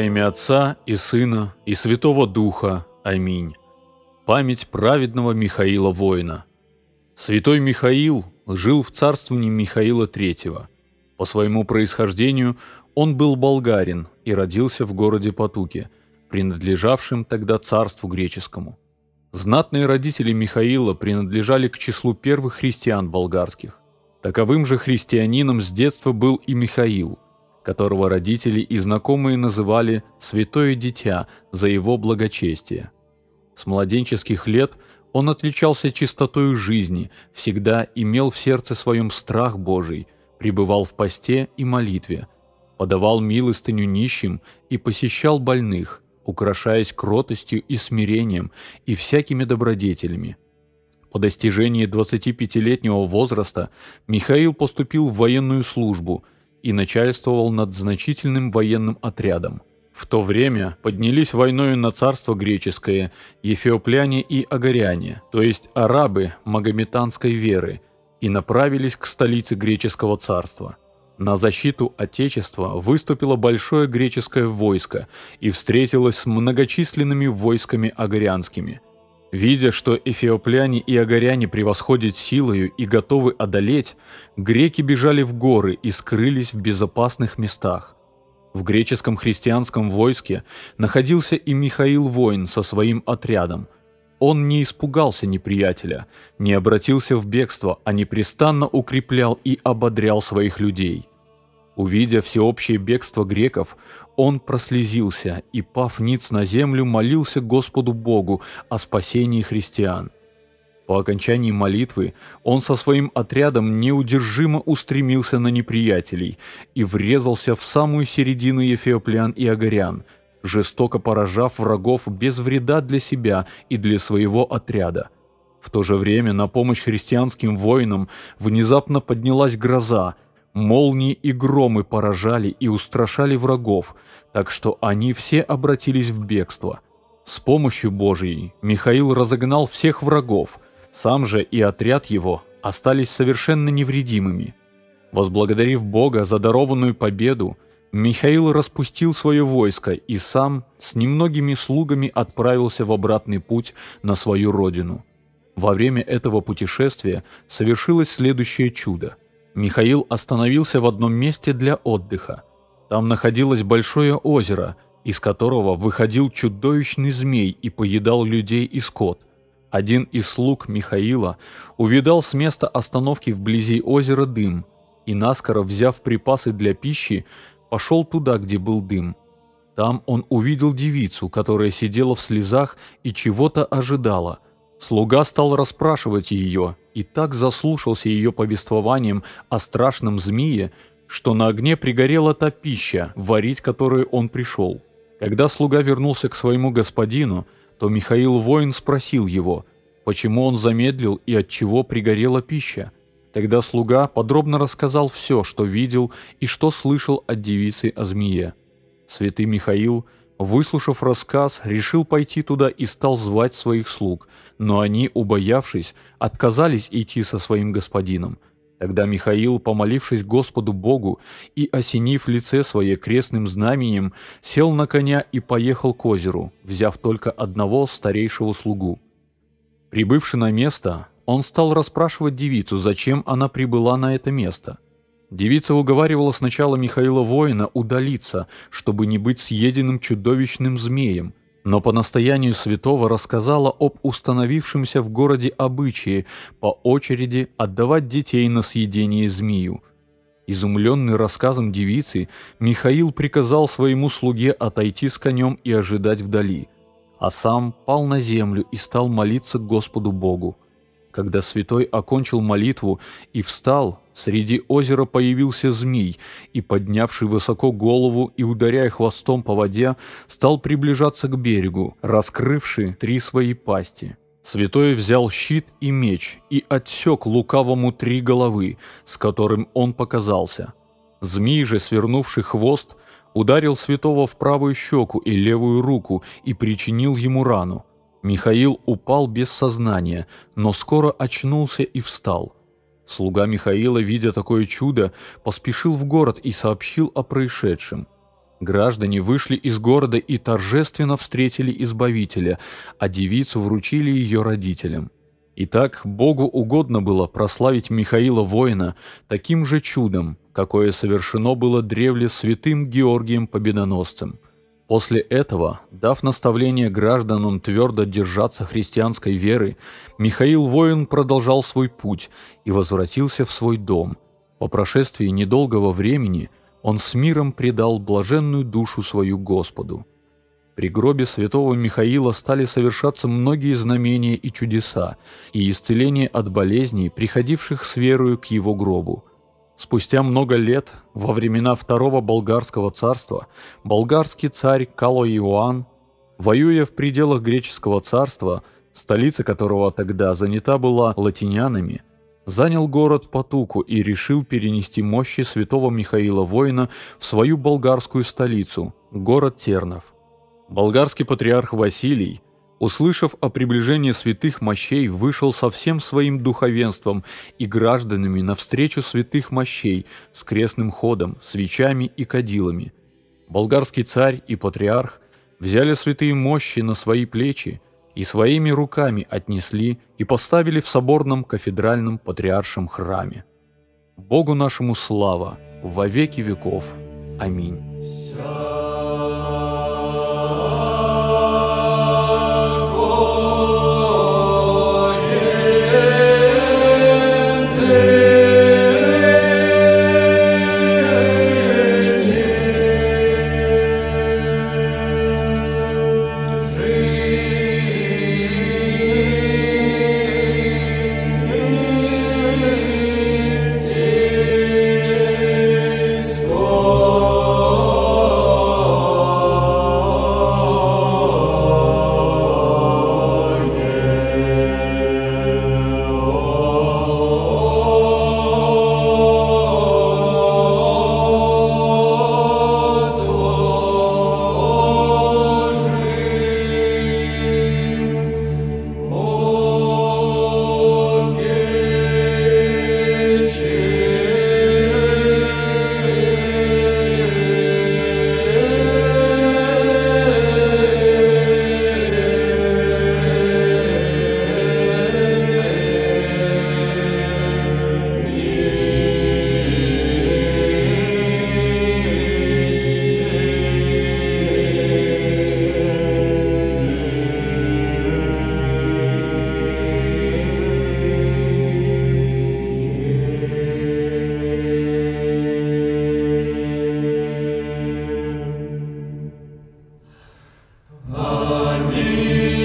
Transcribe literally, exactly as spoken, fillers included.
имя Отца и Сына и Святого Духа. Аминь. Память праведного Михаила воина. Святой Михаил жил в царствовании Михаила третьего. По своему происхождению он был болгарин и родился в городе Потуке, принадлежавшем тогда царству греческому. Знатные родители Михаила принадлежали к числу первых христиан болгарских. Таковым же христианином с детства был и Михаил, которого родители и знакомые называли «святое дитя» за его благочестие. С младенческих лет он отличался чистотою жизни, всегда имел в сердце своем страх Божий, пребывал в посте и молитве, подавал милостыню нищим и посещал больных, украшаясь кротостью и смирением и всякими добродетелями. По достижении двадцатипятилетнего возраста Михаил поступил в военную службу и начальствовал над значительным военным отрядом. В то время поднялись войною на царство греческое ефиопляне и агаряне, то есть арабы магометанской веры, и направились к столице греческого царства. На защиту Отечества выступило большое греческое войско и встретилось с многочисленными войсками агарянскими. Видя, что эфиопляне и агаряне превосходят силою и готовы одолеть, греки бежали в горы и скрылись в безопасных местах. В греческом христианском войске находился и Михаил воин со своим отрядом. Он не испугался неприятеля, не обратился в бегство, а непрестанно укреплял и ободрял своих людей. Увидя всеобщее бегство греков, он прослезился и, пав ниц на землю, молился Господу Богу о спасении христиан. По окончании молитвы он со своим отрядом неудержимо устремился на неприятелей и врезался в самую середину эфиоплян и агарян, жестоко поражав врагов без вреда для себя и для своего отряда. В то же время на помощь христианским воинам внезапно поднялась гроза, молнии и громы поражали и устрашали врагов, так что они все обратились в бегство. С помощью Божией Михаил разогнал всех врагов, сам же и отряд его остались совершенно невредимыми. Возблагодарив Бога за дарованную победу, Михаил распустил свое войско и сам с немногими слугами отправился в обратный путь на свою родину. Во время этого путешествия совершилось следующее чудо. Михаил остановился в одном месте для отдыха. Там находилось большое озеро, из которого выходил чудовищный змей и поедал людей и скот. Один из слуг Михаила увидал с места остановки вблизи озера дым и, наскоро взяв припасы для пищи, пошел туда, где был дым. Там он увидел девицу, которая сидела в слезах и чего-то ожидала. Слуга стал расспрашивать ее и так заслушался ее повествованием о страшном змее, что на огне пригорела та пища, варить которую он пришел. Когда слуга вернулся к своему господину, то Михаил воин спросил его, почему он замедлил и от чего пригорела пища. Тогда слуга подробно рассказал все, что видел и что слышал от девицы о змее. Святый Михаил, выслушав рассказ, решил пойти туда и стал звать своих слуг, но они, убоявшись, отказались идти со своим господином. Тогда Михаил, помолившись Господу Богу и осенив лице свое крестным знаменем, сел на коня и поехал к озеру, взяв только одного старейшего слугу. Прибывши на место, он стал расспрашивать девицу, зачем она прибыла на это место. Девица уговаривала сначала Михаила воина удалиться, чтобы не быть съеденным чудовищным змеем, но по настоянию святого рассказала об установившемся в городе обычае по очереди отдавать детей на съедение змею. Изумленный рассказом девицы, Михаил приказал своему слуге отойти с конем и ожидать вдали, а сам пал на землю и стал молиться Господу Богу. Когда святой окончил молитву и встал, среди озера появился змей, и, поднявший высоко голову и ударяя хвостом по воде, стал приближаться к берегу, раскрывший три свои пасти. Святой взял щит и меч и отсек лукавому три головы, с которым он показался. Змей же, свернувший хвост, ударил святого в правую щеку и левую руку и причинил ему рану. Михаил упал без сознания, но скоро очнулся и встал. Слуга Михаила, видя такое чудо, поспешил в город и сообщил о происшедшем. Граждане вышли из города и торжественно встретили Избавителя, а девицу вручили ее родителям. Итак, Богу угодно было прославить Михаила Воина таким же чудом, какое совершено было древле святым Георгием Победоносцем. После этого, дав наставление гражданам твердо держаться христианской веры, Михаил Воин продолжал свой путь и возвратился в свой дом. По прошествии недолгого времени он с миром предал блаженную душу свою Господу. При гробе святого Михаила стали совершаться многие знамения и чудеса, и исцеление от болезней, приходивших с верою к его гробу. Спустя много лет, во времена Второго Болгарского царства, болгарский царь Калой Иоанн, воюя в пределах греческого царства, столица которого тогда занята была латинянами, занял город Патуку и решил перенести мощи святого Михаила Воина в свою болгарскую столицу, город Тернов. Болгарский патриарх Василий, услышав о приближении святых мощей, вышел со всем своим духовенством и гражданами навстречу святых мощей с крестным ходом, свечами и кадилами. Болгарский царь и патриарх взяли святые мощи на свои плечи и своими руками отнесли и поставили в соборном кафедральном патриаршем храме. Богу нашему слава во веки веков. Аминь. Amen.